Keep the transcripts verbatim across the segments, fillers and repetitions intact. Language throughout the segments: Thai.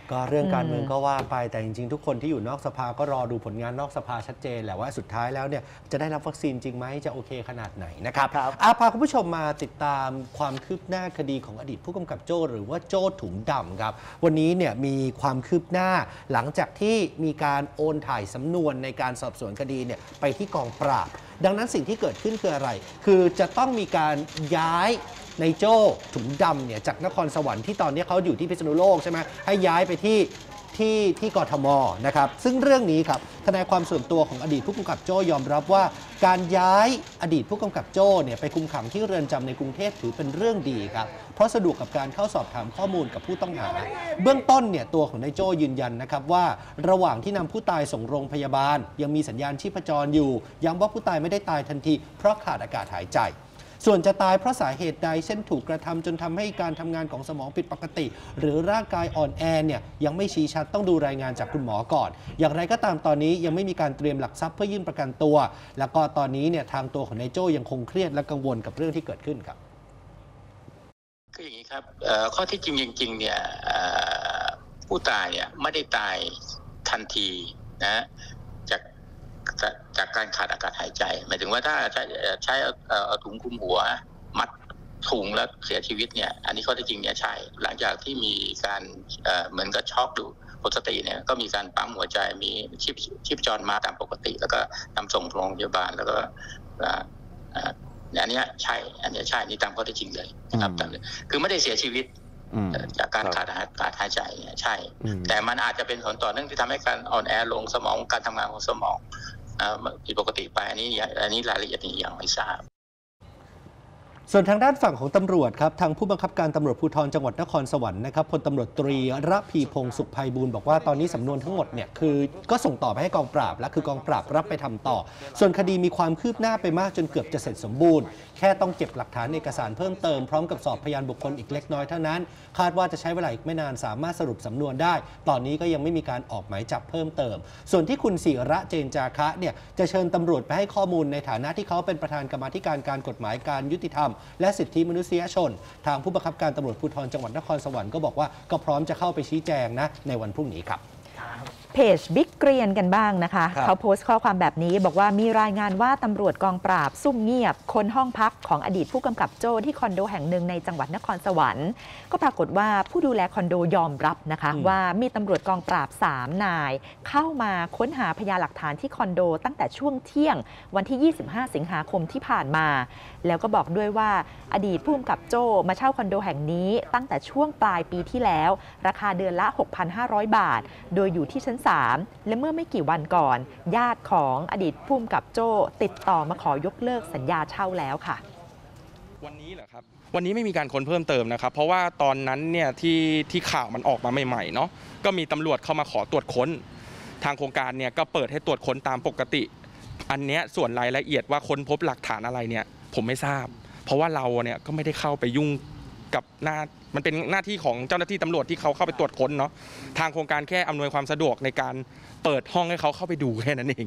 ก็เรื่องการเมืองก็ว่าไปแต่จริงๆทุกคนที่อยู่นอกสภาก็รอดูผลงานนอกสภาชัดเจนแหละว่าสุดท้ายแล้วเนี่ยจะได้รับวัคซีนจริงไหมจะโอเคขนาดไหนนะครับอาพาคุณผู้ชมมาติดตามความคืบหน้าคดีของอดีตผู้กำกับโจ้หรือว่าโจ้ถุงดำครับวันนี้เนี่ยมีความคืบหน้าหลังจากที่มีการโอนถ่ายสำนวนในการสอบสวนคดีเนี่ยไปที่กองปราบดังนั้นสิ่งที่เกิดขึ้นคืออะไรคือจะต้องมีการย้ายในโจ้ถุงดำเนี่ยจากนครสวรรค์ที่ตอนนี้เขาอยู่ที่พิษณุโลกใช่ไหมให้ย้ายไปที่ที่ที่กทมนะครับซึ่งเรื่องนี้ครับทนายความส่วนตัวของอดีตผู้กำกับโจ้ยอมรับว่าการย้ายอดีตผู้กำกับโจ้เนี่ยไปคุมขังที่เรือนจำในกรุงเทพถือเป็นเรื่องดีครับเพราะสะดวกกับการเข้าสอบถามข้อมูลกับผู้ต้องหาเบื้องต้นเนี่ยตัวของนายโจ้ยืนยันนะครับว่าระหว่างที่นำผู้ตายส่งโรงพยาบาลยังมีสัญญาณชีพจรอยู่ย้ำว่าผู้ตายไม่ได้ตายทันทีเพราะขาดอากาศหายใจส่วนจะตายเพราะสาเหตุใดเช่นถูกกระทำจนทำให้การทำงานของสมองผิดปกติหรือร่างกายอ่อนแอเนี่ยยังไม่ชี้ชัดต้องดูรายงานจากคุณหมอก่อนอย่างไรก็ตามตอนนี้ยังไม่มีการเตรียมหลักทรัพย์เพื่อยื่นประกันตัวแล้วก็ตอนนี้เนี่ยทางตัวของนายโจ้ยังคงเครียดและกังวลกับเรื่องที่เกิดขึ้นครับคืออย่างนี้ครับข้อที่จริงจริงๆเนี่ยผู้ตายเนี่ยไม่ได้ตายทันทีนะจากจากการขาดอากาศหายใจหมายถึงว่าถ้าใช้ใช้เอาถุงคลุมหัวมัดถุงแล้วเสียชีวิตเนี่ยอันนี้ข้อที่จริงเนี่ยใช่หลังจากที่มีการเหมือนกับช็อกดูหมดสติเนี่ยก็มีการปั๊มหัวใจมีชีพชีพจรมาตามปกติแล้วก็นำส่งโรงพยาบาลแล้วก็อันนี้ใช่อันนี้ใช่นี่ตามข้อที่จริงเลยนะครับคือไม่ได้เสียชีวิตจากการขาดอากาศหายใจเนี่ยใช่แต่มันอาจจะเป็นผลต่อเนื่องที่ทำให้การอ่อนแอลงสมองการทำงานของสมองผิดปกติไปอันนี้อันนี้รายละเอียดนี้ยังไม่ทราบส่วนทางด้านฝั่งของตำรวจครับทางผู้บังคับการตำรวจภูธรจังหวัดนครสวรรค์นะครับพลตำรวจตรีระพีพงศ์สุขไพบูลย์บอกว่าตอนนี้สำนวนทั้งหมดเนี่ยคือก็ส่งต่อไปให้กองปราบและคือกองปราบรับไปทำต่อส่วนคดีมีความคืบหน้าไปมากจนเกือบจะเสร็จสมบูรณ์แค่ต้องเก็บหลักฐานเอกสารเพิ่มเติมพร้อมกับสอบพยานบุคคลอีกเล็กน้อยเท่านั้นคาดว่าจะใช้เวลาอีกไม่นานสามารถสรุปสำนวนได้ตอนนี้ก็ยังไม่มีการออกหมายจับเพิ่มเติมส่วนที่คุณศิระเจนจาคะเนี่ยจะเชิญตำรวจไปให้ข้อมูลในฐานะที่เขาเป็นประธานกรรมาธิการการกฎหมายการยุติธรรมและสิทธิมนุษยชนทางผู้บังคับการตำรวจภูธรจังหวัดนครสวรรค์ก็บอกว่าก็พร้อมจะเข้าไปชี้แจงนะในวันพรุ่งนี้ครับเพจบิ๊กเกรียนกันบ้างนะคะเขาโพสต์ข้อความแบบนี้บอกว่ามีรายงานว่าตำรวจกองปราบซุ่มเงียบค้นห้องพักของอดีตผู้กำกับโจ้ที่คอนโดแห่งหนึ่งในจังหวัดนครสวรรค์ก็ปรากฏว่าผู้ดูแลคอนโดยอมรับนะคะว่ามีตำรวจกองปราบสามนายเข้ามาค้นหาพยานหลักฐานที่คอนโดตั้งแต่ช่วงเที่ยงวันที่ยี่สิบห้าสิงหาคมที่ผ่านมาแล้วก็บอกด้วยว่าอดีตผู้กำกับโจ้มาเช่าคอนโดแห่งนี้ตั้งแต่ช่วงปลายปีที่แล้วราคาเดือนละ หกพันห้าร้อย บาทโดยอยู่ที่ชั้นสามและเมื่อไม่กี่วันก่อนญาติของอดีตผู้กำกับโจ้ติดต่อมาขอยกเลิกสัญญาเช่าแล้วค่ะวันนี้เหรอครับวันนี้ไม่มีการค้นเพิ่มเติมนะครับเพราะว่าตอนนั้นเนี่ยที่ที่ข่าวมันออกมาใหม่ๆเนาะก็มีตำรวจเข้ามาขอตรวจค้นทางโครงการเนี่ยก็เปิดให้ตรวจค้นตามปกติอันเนี้ยส่วนรายละเอียดว่าค้นพบหลักฐานอะไรเนี่ยผมไม่ทราบเพราะว่าเราเนี่ยก็ไม่ได้เข้าไปยุ่งกับหน้ามันเป็นหน้าที่ของเจ้าหน้าที่ตำรวจที่เขาเข้าไปตรวจค้นเนาะทางโครงการแค่อำนวยความสะดวกในการเปิดห้องให้เขาเข้าไปดูแค่นั้นเอง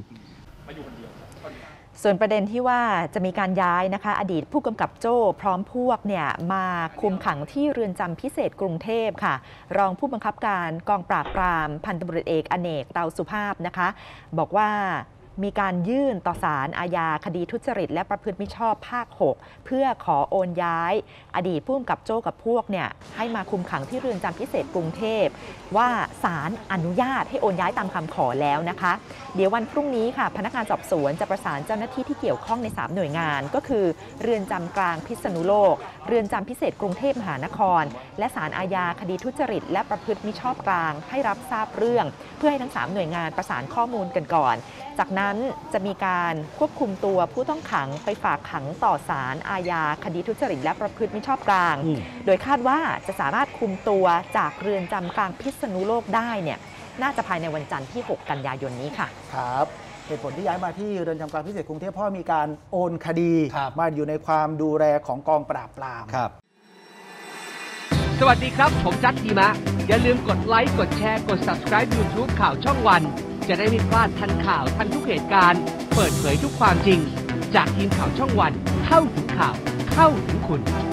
ส่วนประเด็นที่ว่าจะมีการย้ายนะคะอดีตผู้กำกับโจ้พร้อมพวกเนี่ยมาคุมขังที่เรือนจำพิเศษกรุงเทพค่ะรองผู้บังคับการกองปราบปรามพันตำรวจเอกอเนกเตาสุภาพนะคะบอกว่ามีการยื่นต่อศาลอาญาคดีทุจริตและประพฤติมิชอบภาคหกเพื่อขอโอนย้ายอดีตผู้กำกับโจ้กับพวกเนี่ยให้มาคุมขังที่เรือนจำพิเศษกรุงเทพว่าศาลอนุญาตให้โอนย้ายตามคำขอแล้วนะคะเดี๋ยววันพรุ่งนี้ค่ะพนักงานสอบสวนจะประสานเจ้าหน้าที่ที่เกี่ยวข้องในสามหน่วยงานก็คือเรือนจำกลางพิษณุโลกเรือนจำพิเศษกรุงเทพมหานครและศาลอาญาคดีทุจริตและประพฤติมิชอบกลางให้รับทราบเรื่องเพื่อให้ทั้งสามหน่วยงานประสานข้อมูลกันก่อนจากนั้นจะมีการควบคุมตัวผู้ต้องขังไปฝากขังต่อศาลอาญาคดีทุจริตและประพฤติมิชอบกลางโดยคาดว่าจะสามารถคุมตัวจากเรือนจำกลางพิษณุโลกได้เนี่ยน่าจะภายในวันจันทร์ที่หกกันยายนนี้ค่ะครับเหตุผลที่ย้ายมาที่เรือนจำกลางพิเศษกรุงเทพเพราะมีการโอนคดีมาอยู่ในความดูแลของกองปราบปรามครับสวัสดีครับผมจัดทีมะอย่าลืมกดไลค์กดแชร์กด ซับสไครบ์ ยูทูบ ข่าวช่องวันจะได้ไม่พลาดทันข่าวทันทุกเหตุการณ์เปิดเผยทุกความจริงจากทีมข่าวช่องวันเข้าถึงข่าวเข้าถึงคุณ